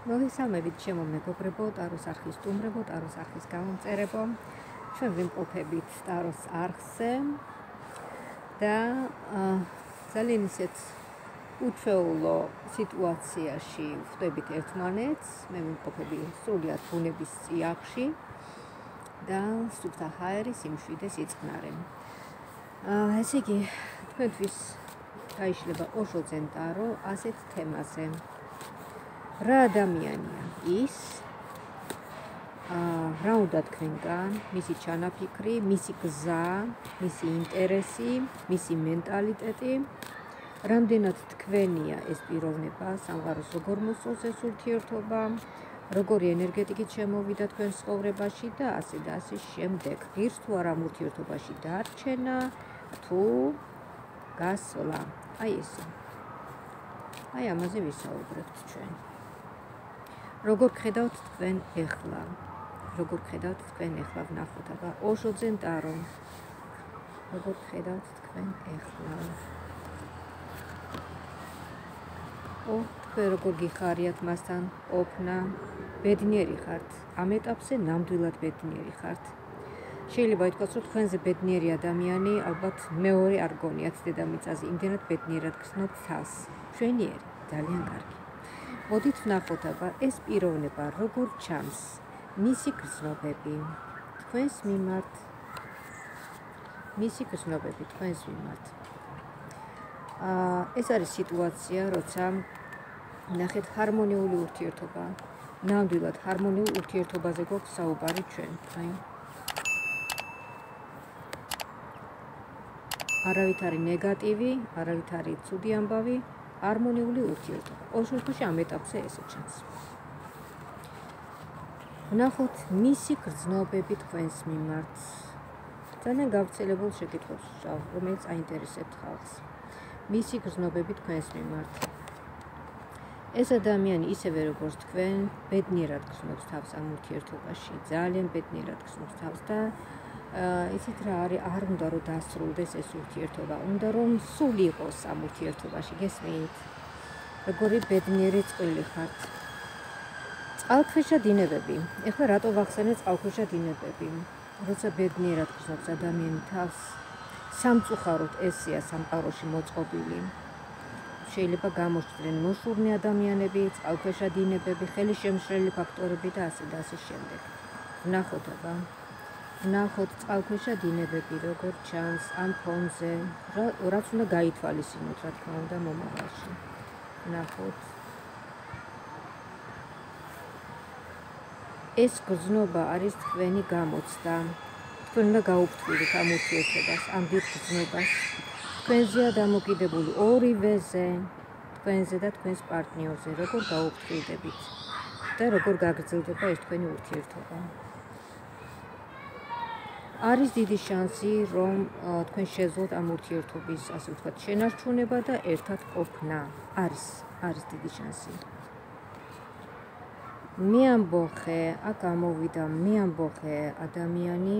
მოგესალმებით ჩემო მეგობრებო, ტაროს არხის სტუმრებო, ტაროს არხის გამომწერებო. ჩვენ ვიმყოფებით ტაროს არხზე და ძალიან ისეთ უჩვეულო სიტუაციაში ვხვდებით ერთმანეთს. მე ვიმყოფები სრულიად ბუნების წიაღში და სუფთა ჰაერის იმშვიდე სიწყნარე. ესე იგი, თქვენთვის გაიშლება ოშოძენ ტარო ასეთ თემაზე. რა ადამიანია ის, რა უნდა თქვენგან, მისი ჩანაფიქრი, მისი გზა, მისი ინტერესი, მისი მენტალიტეტი, რამდენად თქვენია ეს პიროვნება, სამყაროს როგორ მოსწონს ეს ურთიერთობა, როგორი ენერგეტიკით შემოვიდა თქვენს ცხოვრებაში და ასე შემდეგ. ღირს თუ არა ურთიერთობაში დარჩენა, თუ გასვლა. აი ესე. აი ამაზე ვისაუბრებთ ჩვენ. როგორ ხედავთ თქვენ ეხლა? როგორ ხედავთ თქვენ ეხლა ვნახოთ აბა ოშოძენ ტარო. როგორ ხედავთ თქვენ ეხლა? თქვენ როგორ გიხარიათ მასთან ყოფნა? ბედნიერი ხართ? ამ ეტაპზე ნამდვილად ბედნიერი ხართ? შეიძლება ითქვას, რომ თქვენზე ბედნიერი ადამიანი ალბათ მეორე არ გონიათ დედამიწაზე, იმდენად ბედნიერად გრძნობთ თავს. მშვენიერი, ძალიან კარგი. მოდით ვნახოთ აბა ეს პიროვნება როგორ ჩანს, მისი გრძნობები თქვენს მიმართ, მისი გრძნობები თქვენს მიმართ. ეს არის სიტუაცია, როცა ნახეთ ჰარმონიული ურთიერთობა, ნამდვილად ჰარმონიულ ურთიერთობაზე გვაქვს საუბარი ჩვენ. არავით არის ნეგატივი, არავით არის ცუდი ამბავი, ჰარმონიული ურთიერთობა. ოშოშში ამ ეტაპზე ესე ჩანს. ვნახოთ მისი გრძნობები თქვენს მიმართ. ძალიან გავრცელებულ შეკითხვებს ვსვავ, რომელიც აინტერესებთ ხალხს. მისი გრძნობები თქვენს მიმართ. ეს ადამიანი ისევე როგორც თქვენ, ბედნიერად გრძნობს თავს ამ ურთიერთობაში, ძალიან ბედნიერად გრძნობს თავს და იცით რა არის, არ უნდა რომ დასრულდეს ეს ურთიერთობა, უნდა რომ სულ იყოს ამ ურთიერთობაში, გესმით? როგორი ბედნიერი წყვილი ხართ. წყალქვეშა დინებები. ეხლა რატო ვახსენე წყალქვეშა დინებები? როცა ბედნიერად გრძნობს ადამიანი თავს, სამწუხაროდ ესეა სამყაროში მოწყობილი. შეიძლება გამოჩნდნენ მოშურნე ადამიანები, წყალქვეშა დინებები, ხელისშემშლელი ფაქტორები და ასე შემდეგ. ვნახოთ აბა. ვნახოთ წყალქვეშა დინებები როგორ ჩანს ამ ფონზე, რაც უნდა გაითვალისწინოთ, რა თქმა უნდა, მომავალში. ვნახოთ. ეს გრძნობა არის თქვენი გამოცდა. თქვენ უნდა გაუფრთხილდეთ ამ ურთიერთობას, ამ დიდ გრძნობას. თქვენზეა დამოკიდებული ორივეზე, თქვენზე და თქვენს პარტნიორზე, როგორ გაუფრთხილდებით და როგორ გაგრძელდება ეს თქვენი ურთიერთობა. არის დიდი შანსი, რომ თქვენ შეძლოთ ამ ურთიერთობის, ასე ვთქვათ, შენარჩუნება და ერთად ყოფნა. არის დიდი შანსი. მე ამბოხე, აქ გამოვიდა მე ამბოხე ადამიანი.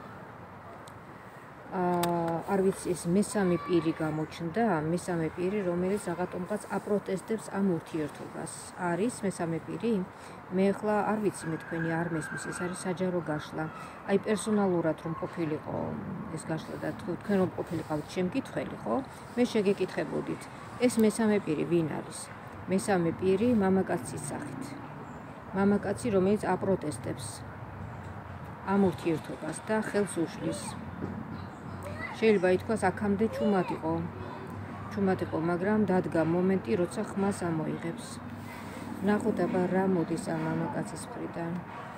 არ ვიცი, ეს მესამე პირი გამოჩნდა, მესამე პირი, რომელიც რაღაცომღაც აპროტესტებს ამ ურთიერთობას. არის მესამე პირი? მე ახლა არ ვიცი, მე თქვენი არ მესმის, ეს არის საჯარო გაშლა. აი პერსონალურად რომ ყოფილიყო ეს გაშლა და თქვენ რომ ყოფილიყავთ შემკითხველი, ხო? მე შეგეკითხებოდით, ეს მესამე პირი ვინ არის? მესამე პირი მამაკაცის სახით. მამაკაცი, რომელიც აპროტესტებს ამ ურთიერთობას და ხელს უშლის. შეიძლება ითქვას, აქამდე ჩუმად იყო, მაგრამ დადგა მომენტი, როცა ხმას ამოიღებს. ვნახოთ აბა რა მოდის ამ მამაკაცის მხრიდან.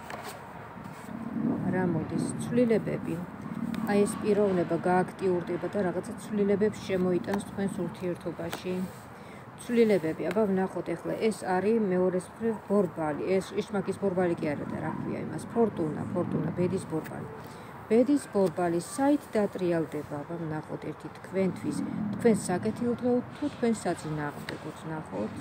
რა მოდის? ცვლილებები. აი ეს პიროვნება გააქტიურდება და რაღაცა ცვლილებებს შემოიტანს თქვენს ურთიერთობაში. ცვლილებები. აბა ვნახოთ ეხლა, ეს არის მეორეს მხრივ ბორბალი. ეს იშმაკის ბორბალი კი არა და რა ქვია იმას? ფორტუნა, ბედის ბორბალი. ბედის ბორბალი საით დატრიალდება? აბა ვნახოთ ერთი თქვენთვის, თქვენს საკეთილდღეოდ თუ თქვენს საწინააღმდეგოდ ვნახოთ.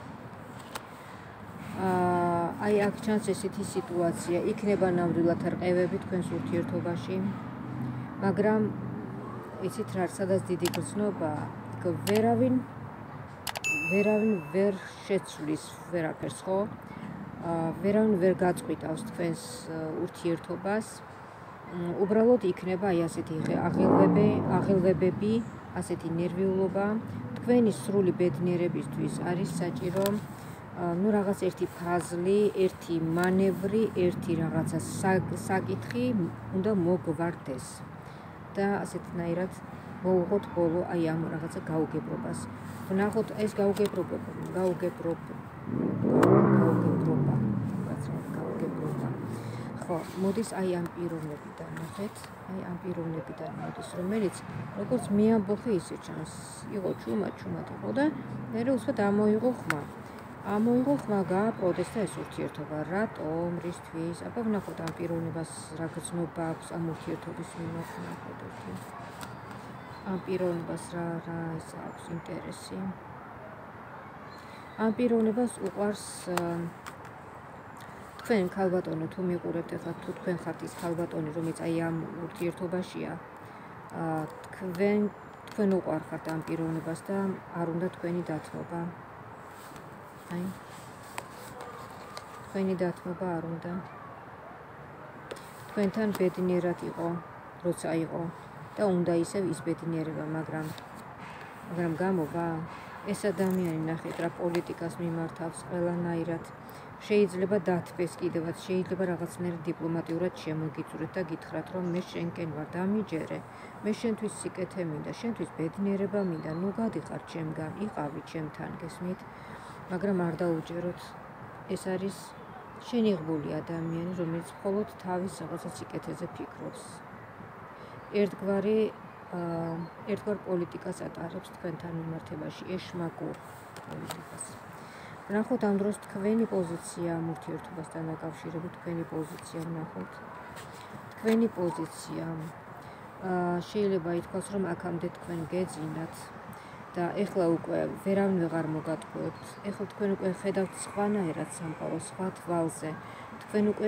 აი აქ ჩანს ესეთი სიტუაცია, იქნება ნამდვილად რყევები თქვენს ურთიერთობაში, მაგრამ იცით რა, სადაც დიდი გრძნობა, ვერავინ ვერ შეცვლის ვერაფერს, ხო? ვერავინ ვერ გაწყვიტავს თქვენს ურთიერთობას. უბრალოდ იქნება აი ასეთი აღელვებები, ასეთი ნერვიულობა. თქვენი სრული ბედნიერებისთვის არის საჭირო რაღაც ერთი ფაზლი, ერთი მანევრი, ერთი რაღაცა საკითხი უნდა მოგვარდეს და ასეთნაირად მოვუღოთ ბოლო აი ამ რაღაცა გაუგებრობას. ვნახოთ ეს გაუგებრობა. ხო, მოდის აი ამ პიროვნებიდან ნახეთ, აი ამ პიროვნებიდან მოდის, რომელიც როგორც მე ამბობ ისე ჩანს, იყო ჩუმად იყო და მე უცბად ამოიღო ხმა. ამოიღო ხმა გააპროდეს და ეს ურთიერთობა რატომ, რისთვის? აბა ვნახოთ ამ პიროვნებას რა გრძნობა აქვს ამ ურთიერთობის მიმართ, ვნახოთ ერთი. ამ პიროვნებას რა ის აქვს ინტერესი. ამ პიროვნებას უყვარს თქვენ ქალბატონო თუ მიყურებთ ახლა თუ თქვენ ხართ ის ქალბატონი რომელიც აი ამ ურთიერთობაშია თქვენ უყვარხართ ამ პიროვნებას და არ უნდა თქვენი დათმობა. აი თქვენი დათმობა არ უნდა. თქვენთან ბედნიერად იყო, როცა იყო და უნდა ისევ ის ბედნიერება, მაგრამ გამოვა ეს ადამიანი ნახეთ რა პოლიტიკას მიმართავს ყველანაირად. შეიძლება დათბეს კიდევაც, შეიძლება რაღაცნაირად დიპლომატიურად შემოგიწურეთ და გითხრათ, რომ მე შენკენ ვარ, დამიჯერე, მე შენთვის სიკეთე მინდა, შენთვის ბედნიერება მინდა, ნუ გადიხარ ჩემგან, იყავი ჩემთან, გესმით? მაგრამ არ დაუჯეროთ. ეს არის შენიღბული ადამიანი, რომელიც მხოლოდ თავის რაღაცა სიკეთეზე ფიქრობს. ერთგვარ პოლიტიკას ატარებს თქვენთან მიმართებაში, ეშმაკურ პოლიტიკას. ვნახოთ ამ დროს თქვენი პოზიცია ამ ურთიერთობასთან დაკავშირებით, თქვენი პოზიცია ვნახოთ. თქვენი პოზიცია შეიძლება ითქვას, რომ აქამდე თქვენ გეძინათ და ეხლა უკვე ვერავინ ვეღარ მოგატყუებთ. ეხლა თქვენ უკვე ხედავთ სხვანაირად სამყაროს, სხვა თვალზე. თქვენ უკვე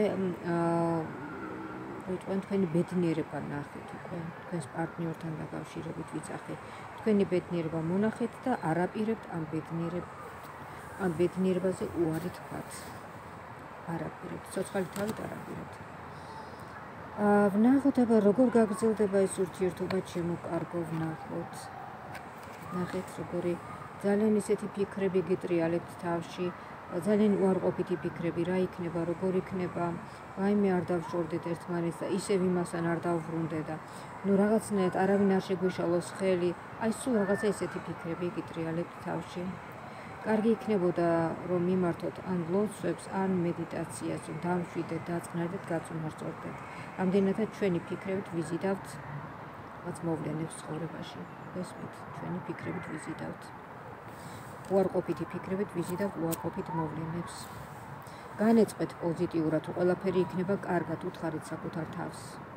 თქვენი ბედნიერება ნახეთ უკვე, თქვენს პარტნიორთან დაკავშირებით ვიცახეთ. თქვენი ბედნიერება მონახეთ და არაპირებთ ამ ბედნიერებაზე უარი თქვათ. არაპირებთ, ცოცხალი თავით არაპირებთ. ვნახოთ აბა როგორ გაგრძელდება ეს ურთიერთობა ჩემო კარგო, ვნახოთ. ნახეთ როგორი ძალიან ისეთი ფიქრები გიტრიალებთ თავში, ძალიან უარყოფითი ფიქრები, რა იქნება, როგორ იქნება, ვაიმე არ დავშორდეთ ერთმანეთს და ისევ იმასთან არ დავბრუნდე და ნუ რაღაცნაირად არავინ არ შეგვეშალოს ხელი, აი სულ რაღაცა ესეთი ფიქრები გიტრიალებთ თავში. კარგი იქნებოდა რომ მიმართოთ ან ლოცვებს, ან მედიტაციას, დამშვიდეთ, დაწყნარდეთ, გაწუნარწორდეთ. ამდენადაც ჩვენი ფიქრებით ვიზიდავთ რაც მოვლენებს ცხოვრებაში. გესმით, ჩვენი ფიქრებით ვიზიდავთ. უარყოფითი ფიქრებით ვიზიდავთ უარყოფით მოვლენებს. განეწყვეთ პოზიტიურად, თუ ყველაფერი იქნება კარგად, უთხარით საკუთარ თავს.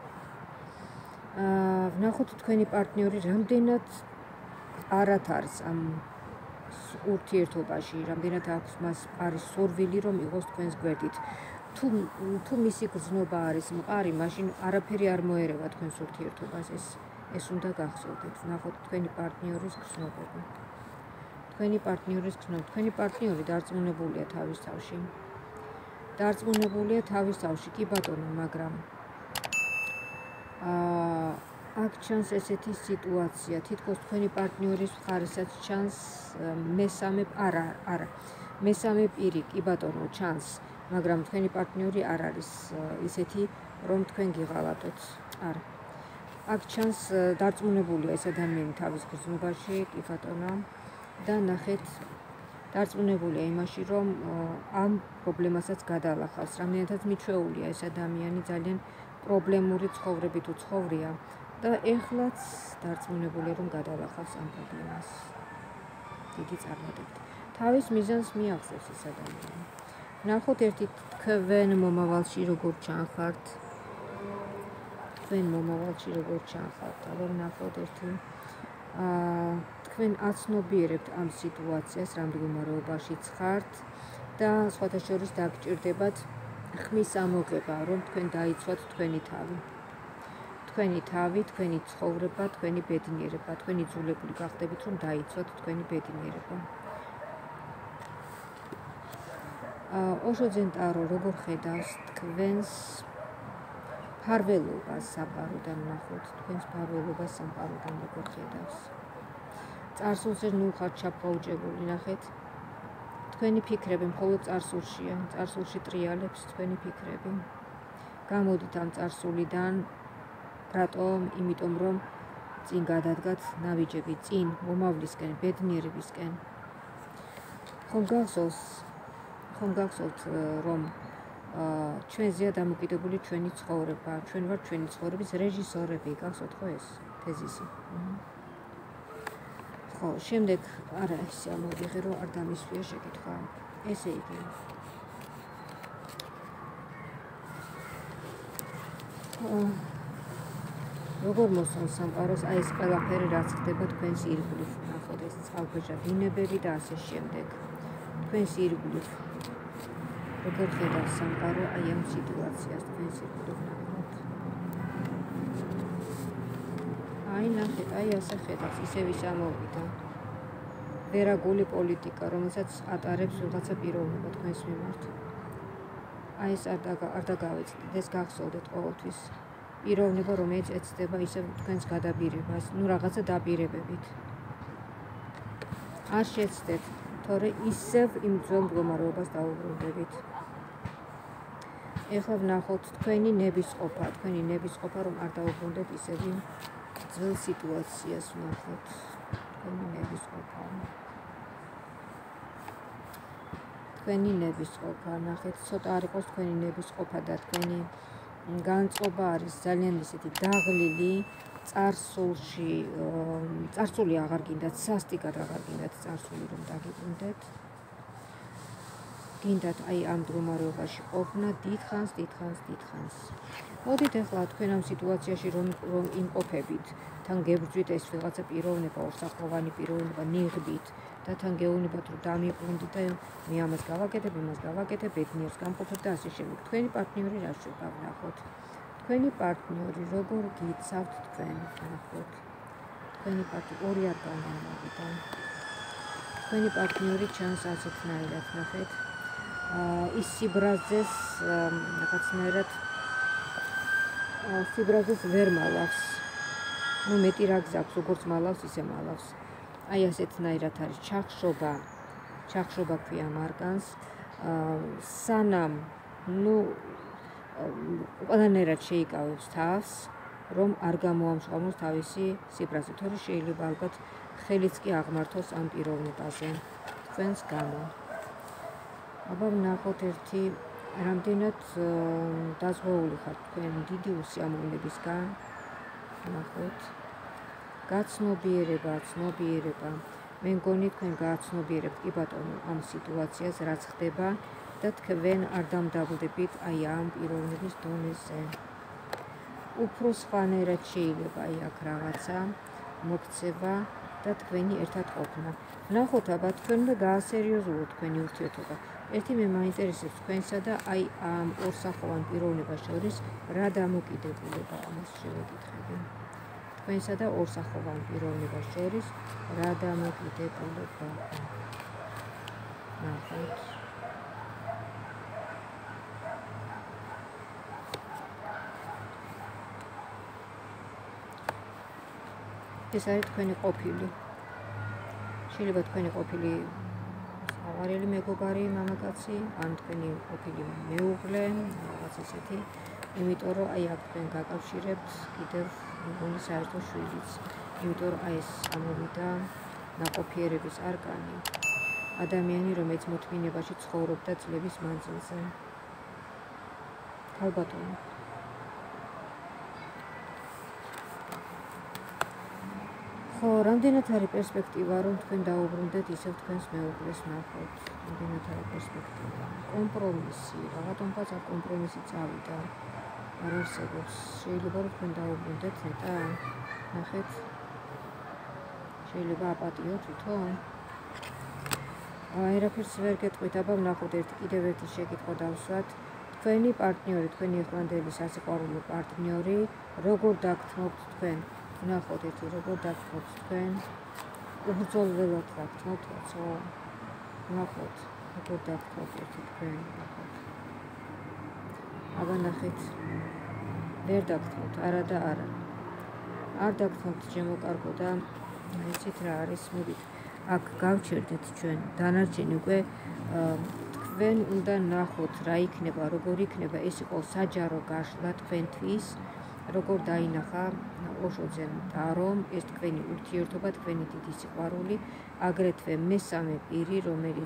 ვნახოთ თქვენი პარტნიორი რამდენად არათ არის ამ ურთიერთობაში, რამდენად აქვს მას არის სურვილი რომ იყოს თქვენს გვერდით. თუ მისი გრძნობა არის მყარი, მაშინ არაფერი არ მოერევა თქვენს ურთიერთობას. ეს უნდა გახსოვდეთ. ვნახოთ თქვენი პარტნიორის გრძნობები. თქვენი პარტნიორი დარწმუნებულია თავის თავში. დარწმუნებულია თავის თავში, კი ბატონო, მაგრამ აქ ჩანს ესეთი სიტუაცია, თითქოს თქვენი პარტნიორის მხარესაც ჩანს მესამე პირი, კი ბატონო, ჩანს, მაგრამ თქვენი პარტნიორი არ არის ისეთი, რომ თქვენ გიღალატოთ. არა. აქ ჩანს დარწმუნებულია ეს ადამიანი თავის გრძნობაში, კი ბატონო, და ნახეთ დარწმუნებულია იმაში, რომ ამ პრობლემასაც გადაალახავს. რამდენადაც მიჩვეულია ეს ადამიანი ძალიან პრობლემური ცხოვრებით უცხოვრია და ეხლაც დარწმუნებულია, რომ გადაალახავს ამ პრობლემას. დიდი წარმატებით. თავის მიზანს მიაღწევს ეს ადამიანი. ვნახოთ ერთი თქვენ მომავალში როგორ ჩანხართ. აბა ვნახოთ ერთი თქვენ აცნობიერებთ ამ სიტუაციას, რამ მდგომარეობაშიც ხართ და სხვათა შორის დაგჭირდებათ ხმის ამოღება, რომ თქვენ დაიცვათ თქვენი თავი. თქვენი ცხოვრება, თქვენი ბედნიერება, თქვენი იძულებული გახდებით, რომ დაიცვათ თქვენი ბედნიერება. ოშოძენ ტარო როგორ ხედავს თქვენს ფარველობას საპაროდან ნახოთ, თქვენს ფარველობას საპაროდან როგორ ხედავს. წარსულზე ნუ ხართ ჩაფაუჭებული, ნახეთ. თქვენი ფიქრები მხოლოდ წარსულშია, წარსულში ტრიალებს თქვენი ფიქრები. გამოდით ამ წარსულიდან, რატომ? იმიტომ რომ წინ გადადგათ ნაბიჯები, წინ მომავლისკენ, ბედნიერებისკენ. ხომ გახსოვთ, რომ ჩვენზეა დამოკიდებული ჩვენი ცხოვრება, ჩვენ ვართ ჩვენი ცხოვრების რეჟისორები, გახსოვთ ხო ეს თეზისი? ხო, შემდეგ არა ესე ამოვიღე, რომ არ დამისვია შეკითხვა. ესე იგი. როგორ მოსწონს სამყაროს აი ეს ყველაფერი, რაც ხდება თქვენს ირგვლივ, ნახოთ ეს წყალქვეშა დინებები და ასე შემდეგ. თქვენს ირგვლივ. როგორ ხედავს სამყარო აი ამ სიტუაციას თქვენს ირგვლივ, ნახოთ. აი ნახეთ, აი ასე ხედავს, ისევ ის ამოვიდა. ვერაგული პოლიტიკა, რომელსაც ატარებს ვიღაცა პიროვნება თქვენს მიმართ. აი ეს არ დაგავეცდით, ეს გახსოვდეთ ყოველთვის. პიროვნება, რომელიც ეცდება ისევ თქვენს გადაბირებას, ნუ რაღაცა დაპირებებით. არ შეცდეთ, თორე ისევ იმ ძველ მდგომარეობას დაუბრუნდებით. ეხლა ვნახოთ თქვენი ნებისყოფა, რომ არ დაუბრუნდეთ ისევ იმ ძველ სიტუაციას, ვნახოთ თქვენი ნებისყოფა, ნახეთ, ცოტა არ იყოს თქვენი ნებისყოფა და თქვენი განწყობა არის ძალიან ისეთი დაღლილი, წარსული აღარ გინდათ, სასტიკად აღარ გინდათ წარსული რომ დაგიბრუნდეთ. გინდათ აი ამ მდგომარეობაში ყოფნა დიდხანს. მოდით ახლა თქვენ ამ სიტუაციაში რომ იმყოფებით, თან გებრძვით ეს ვიღაცა პიროვნება, ორსახლოვანი პიროვნება ნიღბით და თან გეუბნებათ რომ დამიბრუნდით და მე ამას გავაკეთებ, იმას გავაკეთებ, ბედნიერს გამყოფებ და ასე შემდეგ. თქვენი პარტნიორი რა შევა ვნახოთ. თქვენი პარტნიორი როგორ გიცავთ თქვენ, ნახოთ. თქვენი პარტნიორი ორი არ გამოვიდა. თქვენი პარტნიორი ჩანს ასეთნაირად, ნახეთ. ის სიბრაზეს რაღაცნაირად სიბრაზეს ვერ მალავს. ნუ მეტი რა გზაქვს, როგორც მალავს, ისე მალავს. აი ასეთნაირად არის ჩახშობა ქვია მარკანს. სანამ ნუ ყველანაირად შეიკავებს თავს, რომ არ გამოამშყამოს თავისი სიბრაზე, თორე შეიძლება ალბათ ხელიც კი აღმართოს ამ პიროვნებაზე თქვენს გამო. აბა ვნახოთ ერთი რამდენად დაზღვეული ხართ თქვენ დიდი უსიამოვნებისგან, ვნახოთ. გაცნობიერება. მე მგონი თქვენ გააცნობიერებთ კი ბატონო ამ სიტუაციას, რაც ხდება და თქვენ არ დამდაბლდებით აი ამ პიროვნების დონეზე. უფრო სხვანაირად შეიძლება აი აქ რაღაცა მოქცევა და თქვენი ერთად ყოფნა. ვნახოთ აბა თქვენ უნდა გაასერიოზულოთ თქვენი ურთიერთობა. ერთი მე მაინტერესებს თქვენსა და აი ამ ორსახლოვან პიროვნებას შორის რა დამოკიდებულება ამას შევეკითხები. თქვენსა და ორსახლოვან პიროვნებას შორის რა დამოკიდებულება. ნახოთ. ეს არის თქვენი ყოფილი. შეიძლება თქვენი ყოფილი ავარელი მეგობარი, მამაკაცი, ან თქვენი ყოფილი მეუღლე, რაღაც ესეთი. იმიტომ რომ აი აქ თქვენ გაკავშირებთ კიდევ მგონი საერთო შვილიც. იმიტომ რომ აი ეს ამოვიდა ნაყოფიერების არკანი. ადამიანი, რომელიც მოთმინებაში ცხოვრობდა წლების მანძილზე. ქალბატონი. ხო, რამდენად არის პერსპექტივა, რომ თქვენ დაუბრუნდეთ ისევ თქვენს მეუღლეს, ნახოთ. რამდენად არის პერსპექტივა. კომპრომისი, რაღაცნაირად კომპრომისი წავიდა. არ არსებობს. შეიძლება რომ თქვენ დაუბრუნდეთ ნეტა, ნახეთ. შეიძლება აპატიო თვითონ. აერაფერს ვერ გეტყვით, აბა ვნახოთ კიდევ ერთი შეკითხვა დავსვათ. თქვენი პარტნიორი, თქვენი ახლანდელი სასიყვარულო პარტნიორი, როგორ დაგთმობთ თქვენ? ვნახოთ ერთი როგორ დაგთმობთ თქვენ? უბრძოლველად დაგთმობთ, რაცო? ვნახოთ. როგორ დაგთვალთ ერთი თქვენ? აბა ნახეთ. ვერ დაგთვალთ, არა და არა. არ დაგთვალთ ჩემო კარგო და იცით რა არის, მოდით აქ გავჩერდეთ ჩვენ დანარჩენი უკვე თქვენ უნდა ნახოთ რა იქნება, როგორ იქნება, ეს იყო საჯარო გაშლა თქვენთვის, როგორ დაინახა ოშოძემ დარომ ეს თქვენი ურთიერთობა, თქვენი დიდი სიყვარული, აგრეთვე მესამე პირი,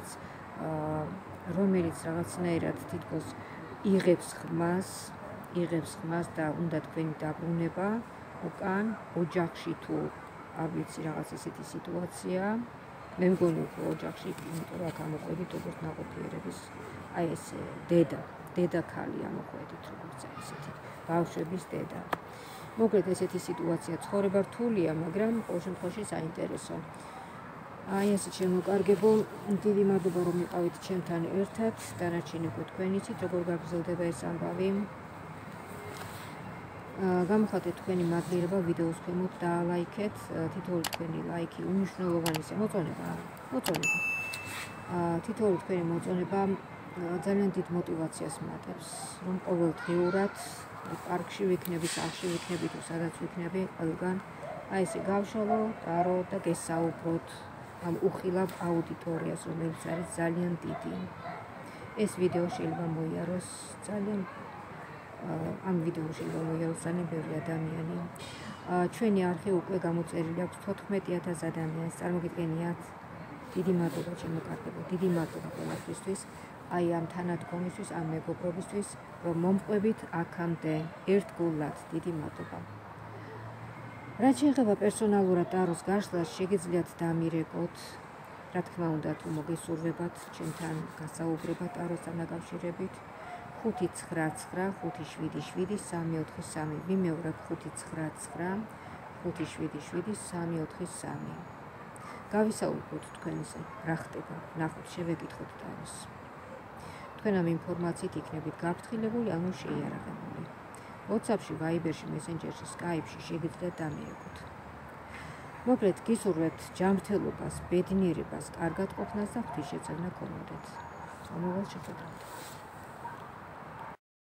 რომელიც რაღაცნაირად თითქოს იღებს ხმას და უნდა თქვენი დაბრუნება უკან ოჯახში თუ არ ვიცი რაღაც ესეთი სიტუაცია. მე მგონი უფრო ოჯახში, იმიტომ რომ აქ ამოყვებით როგორც ნაყოფიერების აი ეს დედა ქალი ამოყვებით როგორც ესეთი ბავშვების დედა. მოკლედ ესეთი სიტუაცია ცხოვრება რთულია, მაგრამ ყოველ შემთხვევაში საინტერესო. აი ესე შემოკარგებო, დიდი მადლობა რომ იყავით ჩემთან ერთად, დანარჩენი უკვე თქვენ იცით როგორ გაგრძელდება ეს ამბავი. გამოხატეთ თქვენი მადლიერება ვიდეოს ქვემოთ და ლაიქეთ, თითოეული თქვენი ლაიქი უმნიშვნელოვანესია, მოწონება. თითოეული თქვენი მოწონება ძალიან დიდ მოტივაციას მატებს, რომ ყოველდღიურად პარკში ვიქნები, სახლში ვიქნები თუ სადაც ვიქნები, ყველგან აი ესე გავშალო, დარო და გესაუბროთ ამ უხილავ აუდიტორიას, რომელიც არის ძალიან დიდი. ეს ვიდეო შეიძლება მოიაროს ძალიან ძალიან ბევრი ადამიანი. ჩვენი არხი უკვე გამოწერილი აქვს 14,000 ადამიანს. წარმოგიდგენიათ? დიდი მადლობა ჩემო კარგებო, დიდი მადლობა ყველასთვის. აი ამ თანადგომისთვის, ამ მეგობრობისთვის, რომ მომყვებით აქამდე ერთგულად. დიდი მადლობა. რაც შეეხება პერსონალურად ტაროს გაშლას, შეგიძლიათ დამირეკოთ. რა თქმა უნდა, თუ მოგესურვებათ ჩემთან გასაუბრება ტაროსთან დაკავშირებით, 599577343. ვიმეორებ 599577343. გავისაუბროთ თქვენზე, რა ხდება, ნახოთ, შევეკითხოთ ტაროს. თქვენ ამ ინფორმაციით იქნებით გაფრთხილებული, ანუ შეიარაღებული. WhatsApp-ში, Viber-ში, Messenger-ში, Skype-ში შეგიძლიათ დამირეკოთ. მოკლედ, გისურვებთ ჯანმრთელობას, ბედნიერებას, კარგად ყოფნას და ღვთისმშეწევნა გქონოდეთ. მომავალ შეხვედრამდე.